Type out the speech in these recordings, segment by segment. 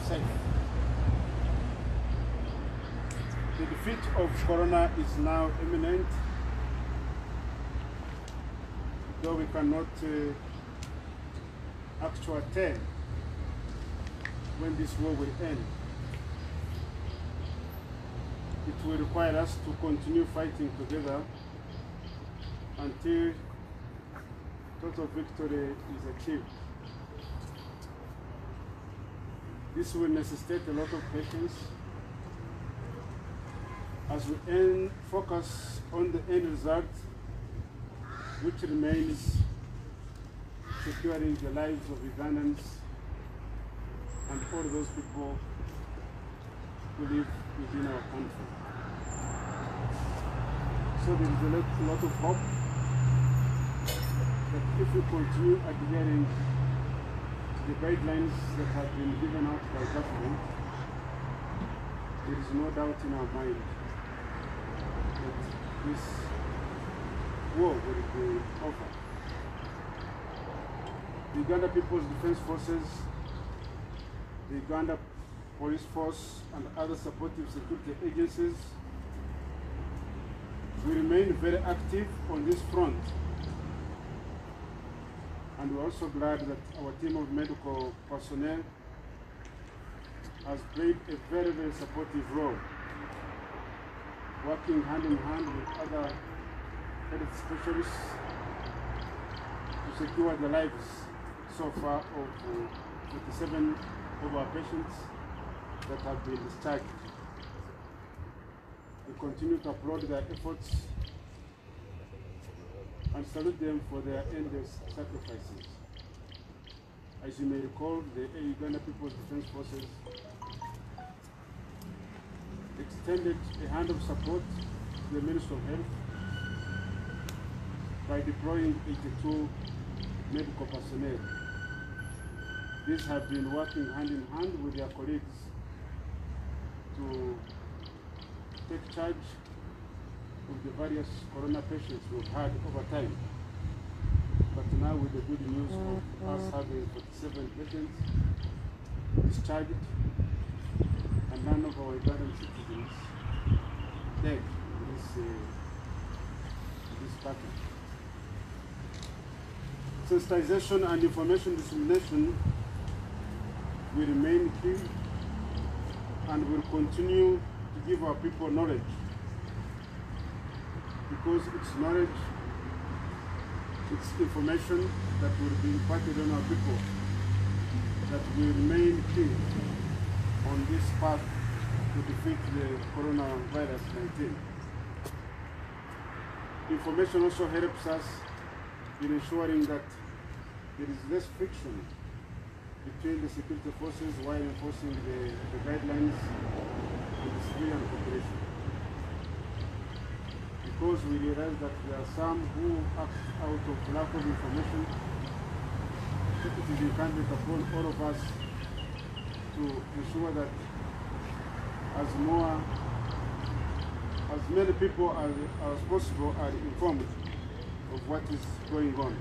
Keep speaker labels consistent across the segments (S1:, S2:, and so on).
S1: safe. The defeat of Corona is now imminent, though we cannot actually tell when this war will end. It will require us to continue fighting together until total victory is achieved. This will necessitate a lot of patience as we focus on the end result, which remains securing the lives of Ugandans and all those people who live within our country. So there is a lot of hope that if we continue adhering to the guidelines that have been given out by government, there is no doubt in our mind that this war will be over. The Uganda People's Defense Forces, the Uganda Police Force and other supportive security agencies will remain very active on this front. And we're also glad that our team of medical personnel has played a very, very supportive role, working hand in hand with other health specialists to secure the lives so far of 57 of our patients that have been discharged. We continue to applaud their efforts and salute them for their endless sacrifices. As you may recall, the Uganda People's Defense Forces extended a hand of support to the Ministry of Health by deploying 82 medical personnel. These have been working hand in hand with their colleagues to take charge of the various corona patients we've had over time. But now with the good news of us having 47 patients discharged and none of our Ugandan citizens dead in this battle. Sensitization and information dissemination will remain key and will continue to give our people knowledge, because it's knowledge, it's information that will be imparted on our people that will remain key on this path to defeat the coronavirus 19. Information also helps us in ensuring that there is less friction between the security forces while enforcing the guidelines in the civilian population. Because we realize that there are some who act out of lack of information, it is incumbent upon all of us to ensure that as many people as possible are informed of what is going on.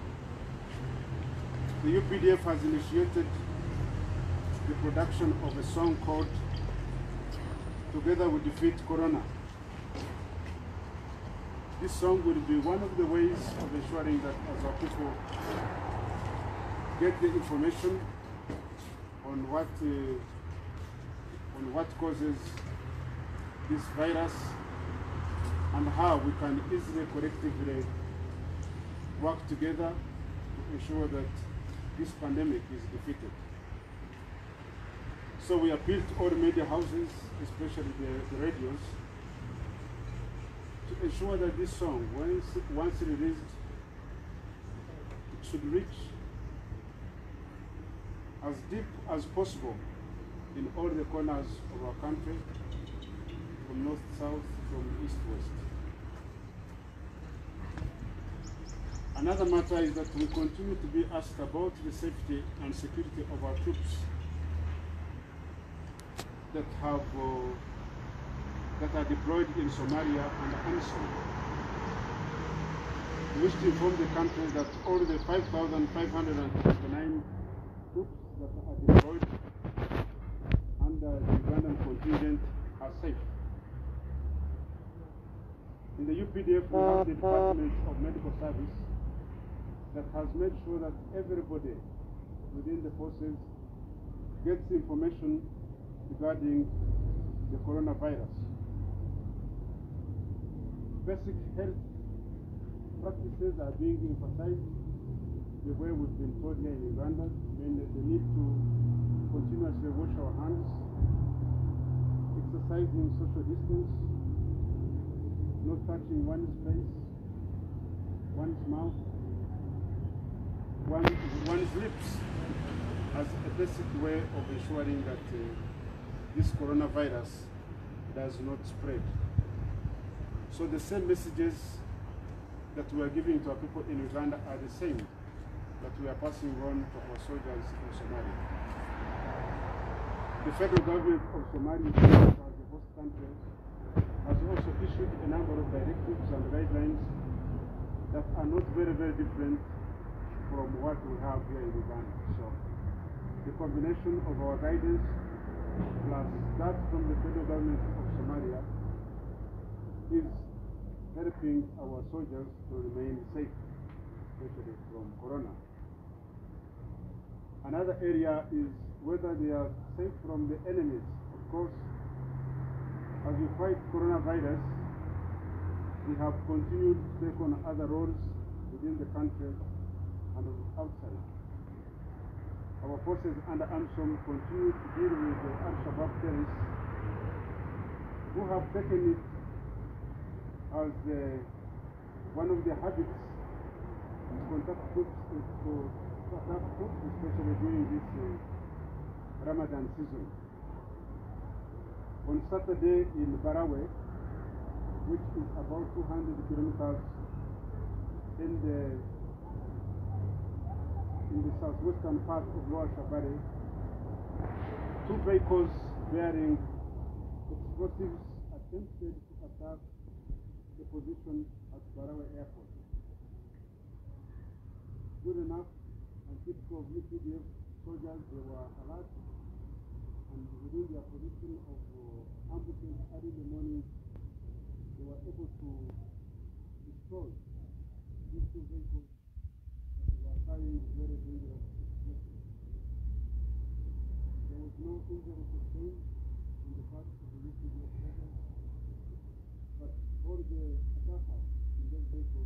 S1: The UPDF has initiated the production of a song called Together We Defeat Corona. This song will be one of the ways of ensuring that as our people get the information on what causes this virus and how we can easily, collectively work together to ensure that this pandemic is defeated. So we appeal to all media houses, especially the radios, to ensure that this song, once released, it should reach as deep as possible in all the corners of our country, from north to south, from east to west. Another matter is that we continue to be asked about the safety and security of our troops that are deployed in Somalia and AMISOM. We wish to inform the country that all the 5,529 troops that are deployed contingent are safe. In the UPDF, we have the Department of Medical Service that has made sure that everybody within the forces gets information regarding the coronavirus. Basic health practices are being emphasized the way we've been told here in Uganda. I mean, the need to continuously wash our hands, exercising social distance, not touching one's face, one's mouth, one's lips, as a basic way of ensuring that this coronavirus does not spread. So the same messages that we are giving to our people in Uganda are the same that we are passing on to our soldiers in Somalia. The federal government of Somalia, as the host country, has also issued a number of directives and guidelines that are not very, very different from what we have here in Uganda. So the combination of our guidance plus that from the federal government of Somalia is helping our soldiers to remain safe, especially from corona. Another area is whether they are safe from the enemies. Of course, as we fight coronavirus, we have continued to take on other roles within the country and outside. Our forces under AMSOM continue to deal with the Al-Shabaab terrorists who have taken it as one of their habits to contact troops, especially during this Ramadan season. On Saturday in Barawe, which is about 200 kilometers in the southwestern part of Lower Shabelle, two vehicles bearing explosives attempted to attack the position at Barawe Airport. Good enough and typical of UPDF soldiers, they were alert, and within their position of ambushes early in the morning, they were able to destroy these two vehicles that were carrying very dangerous explosives. There was no injury sustained in the part of the UPDF soldiers, but all the attackers in those vehicles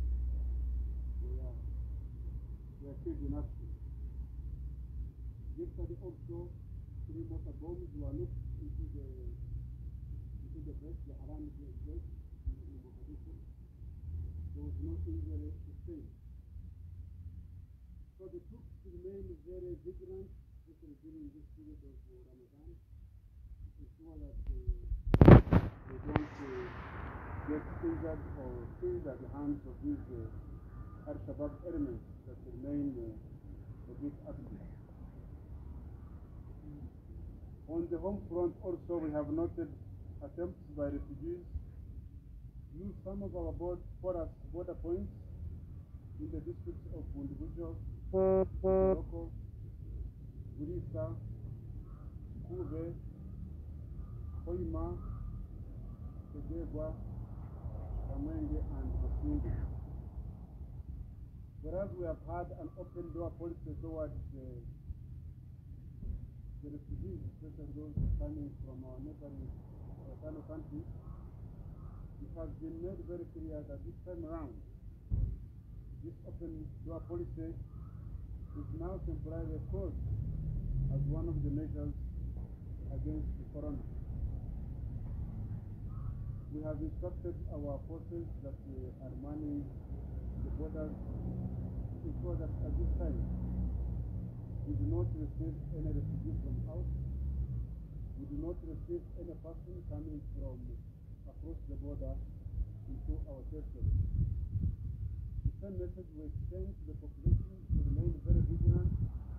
S1: were killed in action. Yesterday also, 3 mortar bombs were looked into the base, the Haram base in Mogadishu. There was no injury sustained. So the troops remain very vigilant, especially during this period of Ramadan, to ensure that they don't get injured or killed at the hands of these Al-Shabaab elements that remain a bit active. On the home front also, we have noted attempts by refugees to use some of our border points in the districts of Bundubujo, Morocco, Burisa, Kuve, Koima, Tegegwa, Kamwenge, and Masindi. Whereas we have had an open door policy towards the refugees, especially those coming from our neighboring fellow countries, it has been made very clear that this time around, this open door policy is now temporarily closed as one of the measures against the corona. We have instructed our forces that are manning the borders to ensure that at this time we do not receive any refugee from out. We do not receive any person coming from across the border into our territory. The same message we extend to the population to remain very vigilant.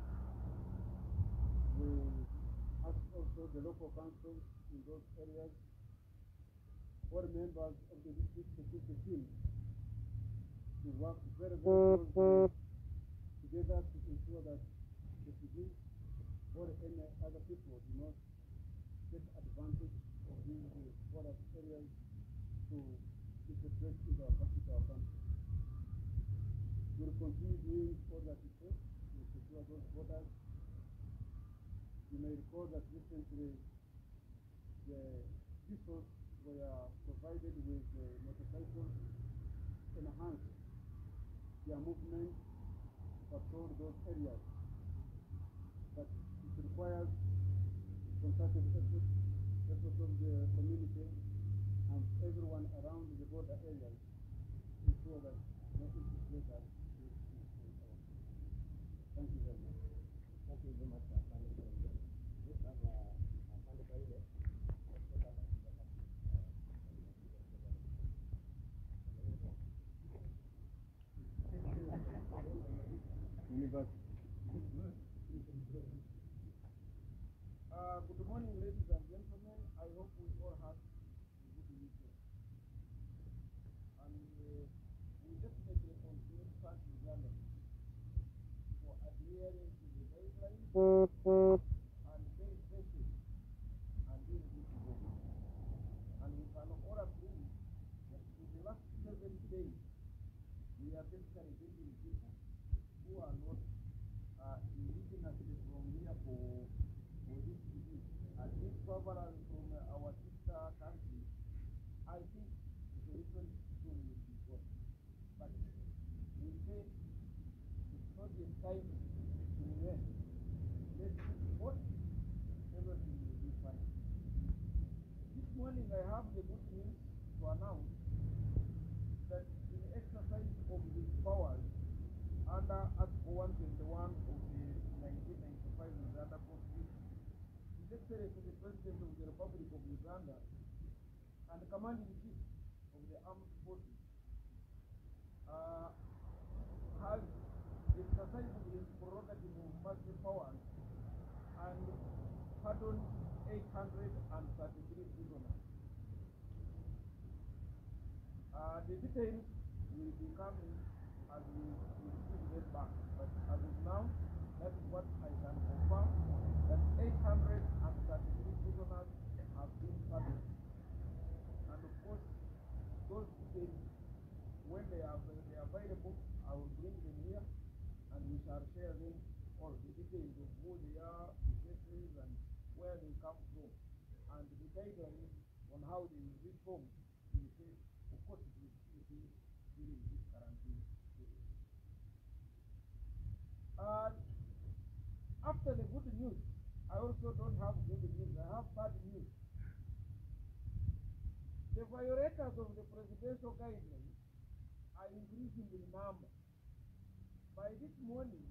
S1: We ask also the local councils in those areas, all members of the district security team, to work very, very closely together to ensure that refugees or any other people do not take advantage of these border areas to infiltrate into our country. We will continue doing all that it takes to secure those borders. You may recall that recently the pistols were provided with motorcycles to enhance their movement to patrol those areas. But it requires concerted effort of the community and everyone around the border areas to ensure that no infiltrators. Thank you very much.
S2: Thank you very much, Afande. Let's have Afande Kaile.
S1: Good morning, ladies and gentlemen. I hope we all had a good weekend. And we definitely continue to thank the government for adhering to the guidelines and being patient and being good to go. And we can all agree that in the last 7 days, we are basically bringing people who are not indigenously from here for this disease. And this travelers from our sister country, I think the solution soon will be good. But we say it's not the time to rest. Let's support, everything will be fine. This morning I have the good news to announce that in exercise of his powers under Article 121 of the 1995 Uganda Constitution, His Excellency the President of the Republic of Uganda and the Commander-in-Chief of the Armed Forces has exercised his prerogative of military powers and pardoned 833 prisoners. The details will be coming as we receive them back, but as of now, that is what I can confirm, that 833 prisoners have been pardoned. And of course, those details, when they are available, I will bring them here and we shall share them, all the details of who they are, the cases, and where they come from, and the guidelines on how they will reach home in case, of course, it will still be during this quarantine period. After the good news, I also don't have good news. I have bad news. The violators of the presidential guidelines are increasing in number. By this morning,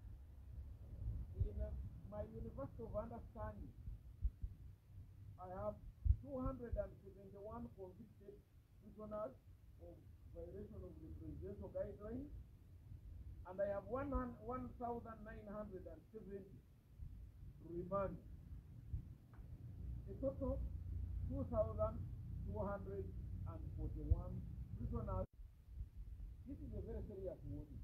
S1: in my University of Understanding, I have 271 convicted prisoners of violation of the presidential guidelines, and I have 1,970 remand. A total 2,241 prisoners. This is a very serious warning.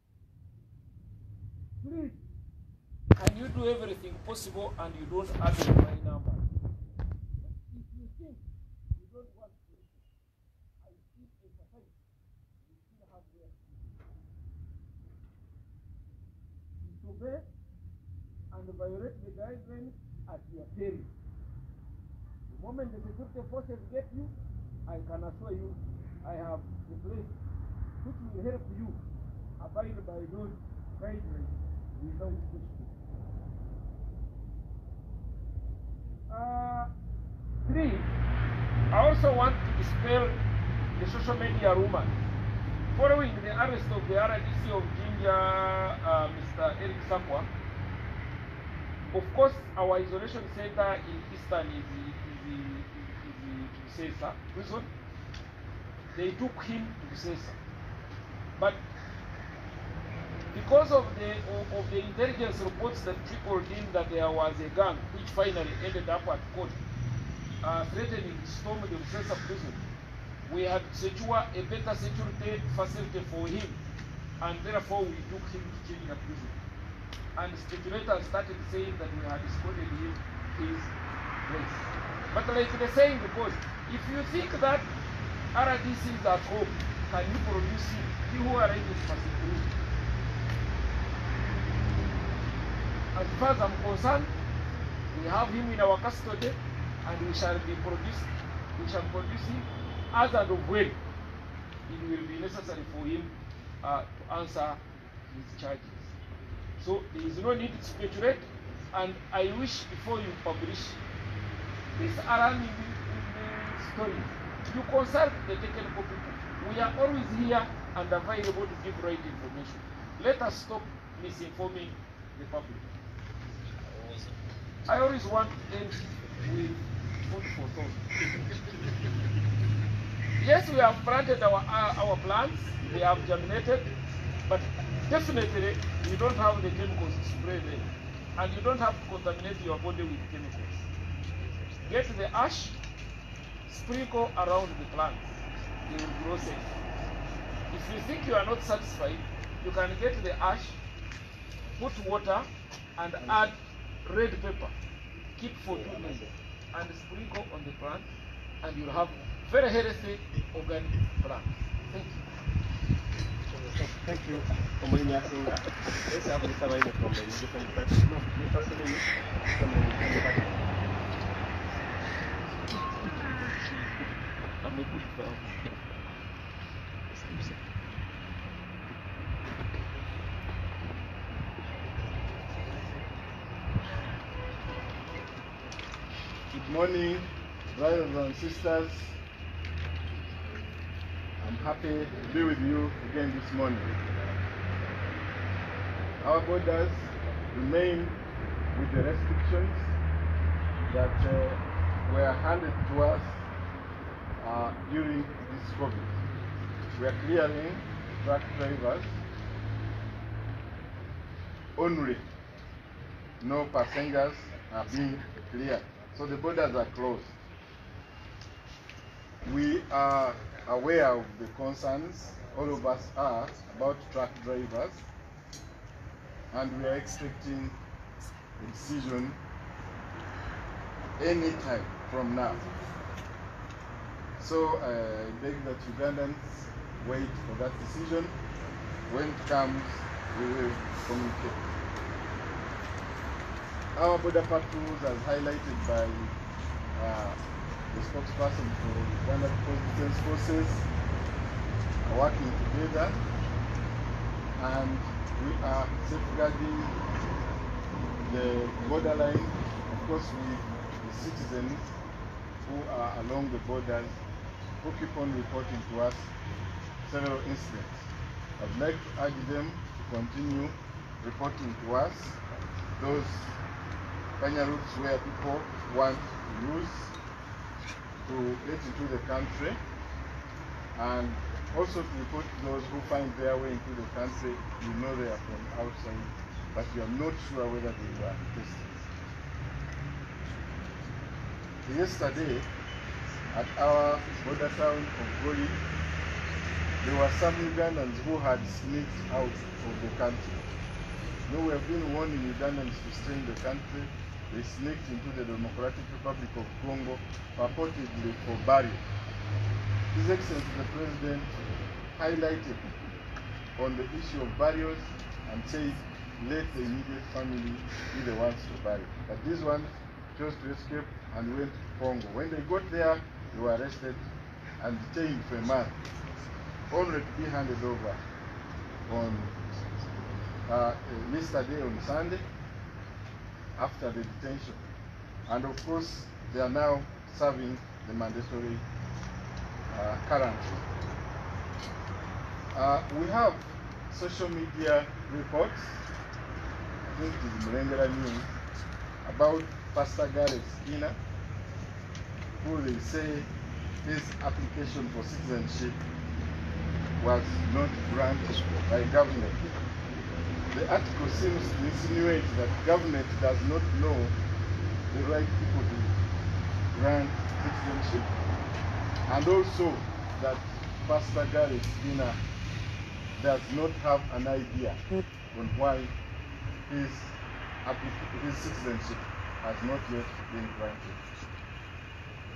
S1: Please, can you do everything possible and you don't add my number? If you think you don't want to listen, I still emphasize you still have where to disobey and violate the guidelines at your peril. The moment the security forces get you, I can assure you I have a place which will help you abide by those guidelines without question. 3, I also want to dispel the social media rumors. Following the arrest of the RDC of Jinja, Mr. Eric Sakwa, of course, our isolation center in Eastern is Busesa prison. They took him to Busesa, but because of the intelligence reports that trickled in that there was a gang which finally ended up at court, threatening to storm the Busesa prison, we had to secure a better security facility for him, and therefore we took him to Kenya prison. And speculators started saying that we had escorted him to his place.
S3: But like the saying goes, if you think that RDC is at home, can you produce him? He who arranges must improve. As far as I'm concerned, we have him in our custody, and we shall produce him as and of when it will be necessary for him to answer his charges. So there is no need to speculate, and I wish before you publish this alarming story, you consult the technical people. We are always here and available to give right information. Let us stop misinforming the public. I always want to end with food for thought. Yes, we have planted our plants, they have germinated, but definitely you don't have the chemicals to spray them, and you don't have to contaminate your body with chemicals. Get the ash, sprinkle around the plants, they will grow safe. If you think you are not satisfied, you can get the ash, put water, and add red pepper. Keep for 2 days and sprinkle on the plant, and you'll have very healthy organic plants. Thank you.
S2: Thank you. Let's have Mr. Rainer from the different parts. No, Mr. Selene from the party.
S3: I'm a good fellow.
S1: Good morning, brothers and sisters. I'm happy to be with you again this morning. Our borders remain with the restrictions that were handed to us during this COVID. We are clearing truck drivers only. No passengers are being cleared. So the borders are closed. We are aware of the concerns all of us are about truck drivers, and we are expecting a decision any time from now. So I beg that Ugandans wait for that decision. When it comes, we will communicate. Our border patrols, as highlighted by the spokesperson for Uganda People's Defense Forces, are working together, and we are safeguarding the borderline, of course, with the citizens who are along the borders, who keep on reporting to us several incidents. I'd like to urge them to continue reporting to us those Kenya routes where people want to use to get into the country, and also to report to those who find their way into the country. You know they are from outside, but you are not sure whether they were tested. Yesterday, at our border town of Goli, there were some Ugandans who had sneaked out of the country. No, we have been warning Ugandans to stay in the country. They sneaked into the Democratic Republic of Congo, purportedly for burial. His Excellency the President highlighted on the issue of burials and said, let the immediate family be the ones to bury. But these ones chose to escape and went to Congo. When they got there, they were arrested and detained for a month, only to be handed over on yesterday on Sunday after the detention. And of course, they are now serving the mandatory quarantine. We have social media reports, I think it is Murengera News, about Pastor Gareth Skinner, who they say his application for citizenship was not granted by government. The article seems to insinuate that government does not know the right people to grant citizenship, and also that Pastor Gareth Skinner does not have an idea on why his citizenship has not yet been granted.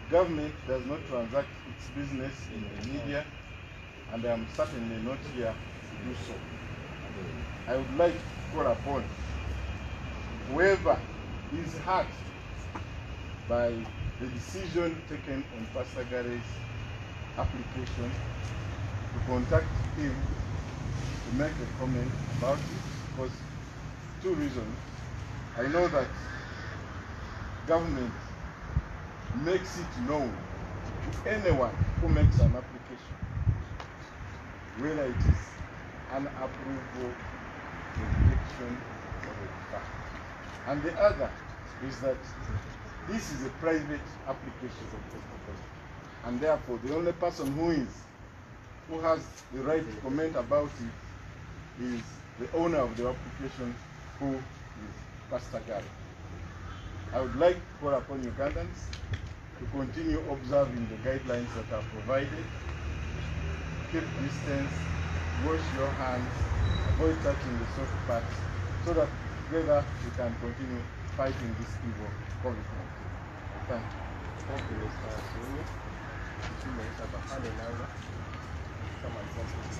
S4: government does not transact its business in the media, and I am certainly not here to do so. I would like to call upon whoever is hurt by the decision taken on Pastor Gary's application to contact him to make a comment about it, because two reasons. I know that government makes it known to anyone who makes an application, whether it is an approval, rejection, or a refer. And the other is that this is a private application, and therefore the only person who has the right to comment about it is the owner of the application, who is Pastor Gary. I would like to call upon Ugandans to continue observing the guidelines that are provided. Keep distance, wash your hands, avoid touching the soft parts, so that together we can continue fighting this evil COVID-19. Thank you.
S2: Thank you, Mr. Suni. Enanga. Someone else.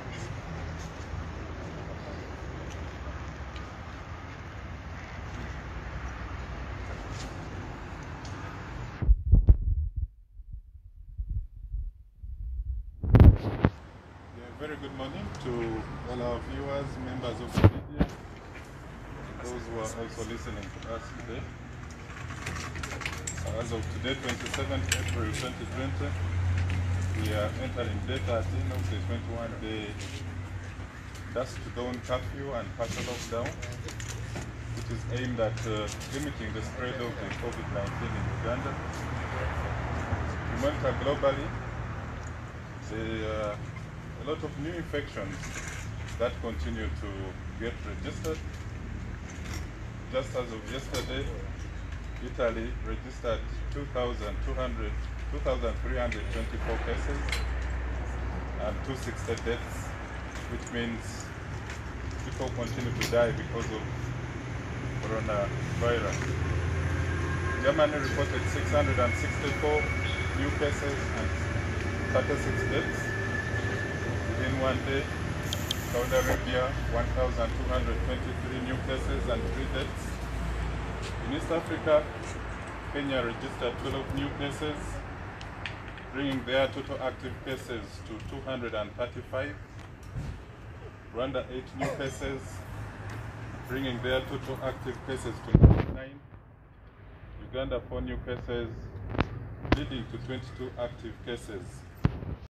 S4: Very good morning to all our viewers, members of the media, and those who are also listening to us today. As of today, 27th April 2020, we are entering day 13 of the 21-day dusk to dawn curfew and partial lockdown, which is aimed at limiting the spread of the COVID-19 in Uganda. We monitor globally a lot of new infections that continue to get registered. Just as of yesterday, Italy registered 2,324 cases and 260 deaths, which means people continue to die because of coronavirus. Germany reported 664 new cases and 36 deaths within one day. Saudi Arabia, 1,223 new cases and 3 deaths. In East Africa, Kenya registered 12 new cases, bringing their total active cases to 235. Rwanda, 8 new cases, bringing their total active cases to 99. Uganda, 4 new cases, leading to 22 active cases.